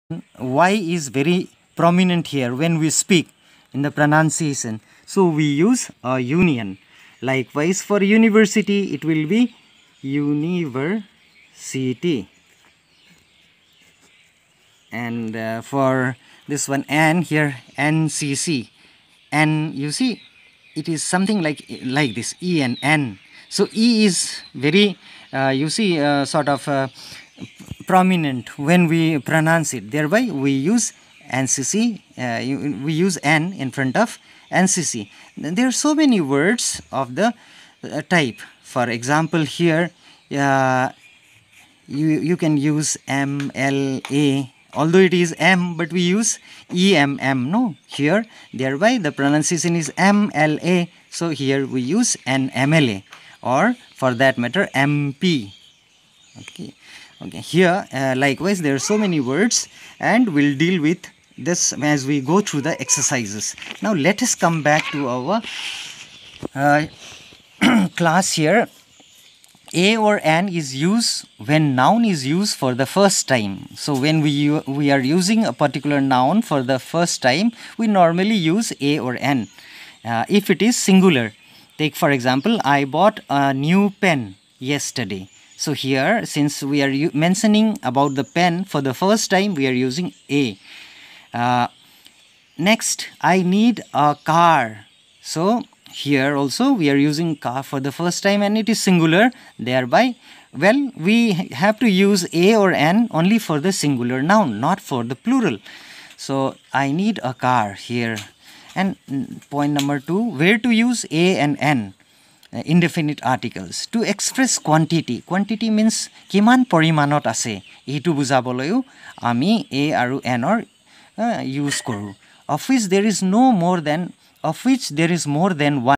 Y is very prominent here when we speak in the pronunciation. So we use a union. Likewise, for university, it will be university. And for this one, N here, NCC. And you see, it is something like this, E and N. So E is very, sort of prominent when we pronounce it. Thereby, we use NCC, we use N in front of NCC. There are so many words of the type. For example, here, you can use MLA, although it is M, but we use EMM, no? Here, thereby the pronunciation is MLA, so here we use an MLA, or for that matter, MP. Okay, here, likewise, there are so many words, and we'll deal with this as we go through the exercises. Now, let us come back to our class here. A or an is used when noun is used for the first time. So when we are using a particular noun for the first time, we normally use a or an. If it is singular, take for example, I bought a new pen yesterday. So here, since we are mentioning about the pen for the first time, we are using a. Next, I need a car. So here also we are using car for the first time and it is singular. Thereby, well, we have to use a or an only for the singular noun, not for the plural. So I need a car here. And point number 2, where to use a and an, indefinite articles, to express quantity. Quantity means kiman porimanot ase, etu bujaboloyo ami a aru n or use koru, of which there is more than one